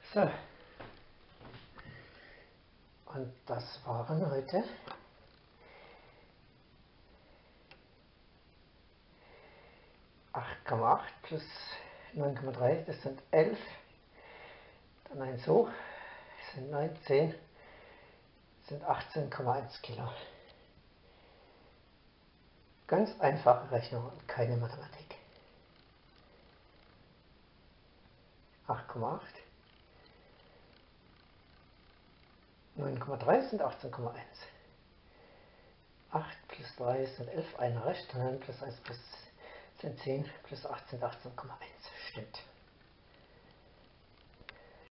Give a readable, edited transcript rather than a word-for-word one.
So, und das waren heute (8,8 plus 9,3, das sind 11, dann eins hoch, das sind 9, 10, das sind 18,1 Kilo. Ganz einfache Rechnung und keine Mathematik. 8,8, 9,3 sind 18,1. 8 plus 3 sind 11, einer recht, 9 plus 1 plus sind 10, plus 8 sind 18,1. Stimmt.